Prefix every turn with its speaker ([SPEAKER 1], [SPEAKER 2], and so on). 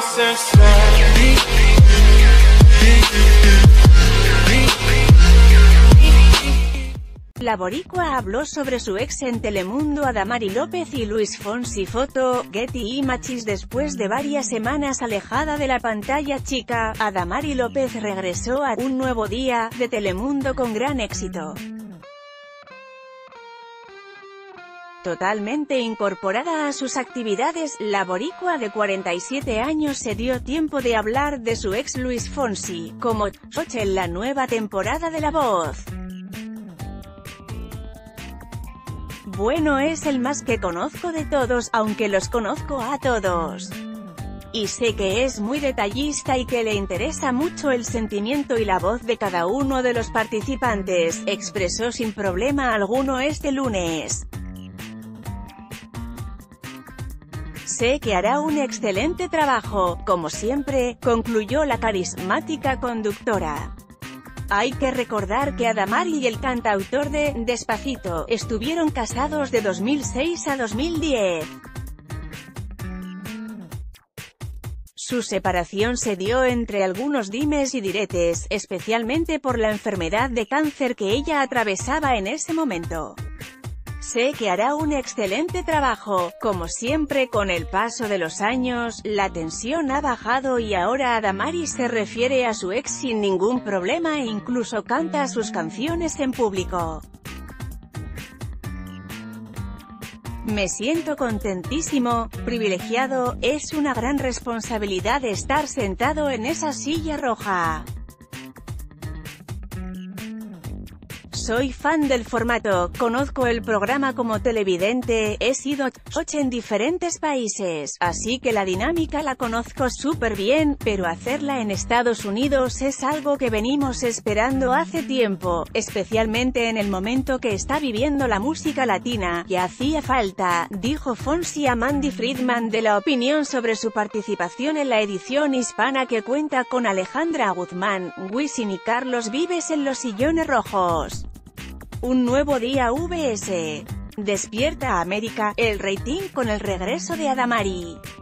[SPEAKER 1] La boricua habló sobre su ex en Telemundo Adamari López y Luis Fonsi. Foto, Getty Images. Después de varias semanas alejada de la pantalla chica, Adamari López regresó a Un Nuevo Día, de Telemundo con gran éxito. Totalmente incorporada a sus actividades, la boricua de 47 años se dio tiempo de hablar de su ex Luis Fonsi, como Choche en la nueva temporada de La Voz. Bueno, es el más que conozco de todos, aunque los conozco a todos. Y sé que es muy detallista y que le interesa mucho el sentimiento y la voz de cada uno de los participantes, expresó sin problema alguno este lunes. Sé que hará un excelente trabajo, como siempre, concluyó la carismática conductora. Hay que recordar que Adamari y el cantautor de Despacito estuvieron casados de 2006 a 2010. Su separación se dio entre algunos dimes y diretes, especialmente por la enfermedad de cáncer que ella atravesaba en ese momento. Sé que hará un excelente trabajo, como siempre. Con el paso de los años, la tensión ha bajado y ahora Adamari se refiere a su ex sin ningún problema e incluso canta sus canciones en público. Me siento contentísimo, privilegiado, es una gran responsabilidad estar sentado en esa silla roja. Soy fan del formato, conozco el programa como televidente, he sido coach en diferentes países, así que la dinámica la conozco súper bien, pero hacerla en Estados Unidos es algo que venimos esperando hace tiempo, especialmente en el momento que está viviendo la música latina, que hacía falta, dijo Fonsi a Mandy Friedman de La Opinión sobre su participación en la edición hispana que cuenta con Alejandra Guzmán, Wisin y Carlos Vives en Los Sillones Rojos. Un Nuevo Día vs. Despierta América, el rating con el regreso de Adamari.